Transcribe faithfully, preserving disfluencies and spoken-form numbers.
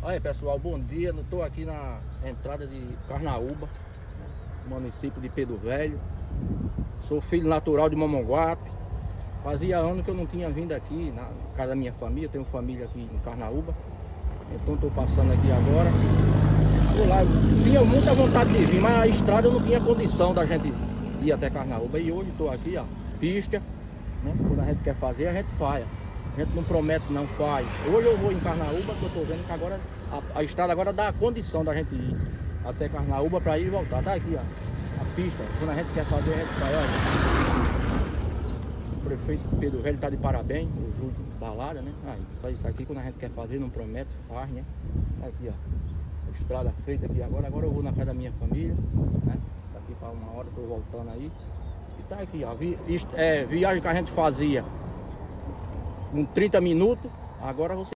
Aí pessoal, bom dia. Eu estou aqui na entrada de Carnaúba, município de Pedro Velho. Sou filho natural de Mamonguape. Fazia ano que eu não tinha vindo aqui na casa da minha família. Tenho família aqui em Carnaúba, então estou passando aqui agora. Vou lá, eu tinha muita vontade de vir, mas a estrada eu não tinha condição da gente ir até Carnaúba. E hoje estou aqui, ó, pista, né? Quando a gente quer fazer, a gente faz. A gente não promete, não faz. Hoje eu vou em Carnaúba, que eu estou vendo que agora a, a estrada agora dá a condição da gente ir até Carnaúba para ir e voltar. Tá aqui, ó, a pista. Quando a gente quer fazer, a gente faz. Olha. O prefeito Pedro Velho está de parabéns, o Júlio Balada, né? Aí, só isso aqui, quando a gente quer fazer, não promete, faz, né? Aqui, ó, a estrada feita aqui agora. Agora eu vou na casa da minha família, né? Daqui para uma hora, estou voltando aí. E tá aqui, ó, vi, é, viagem que a gente fazia com trinta minutos, agora você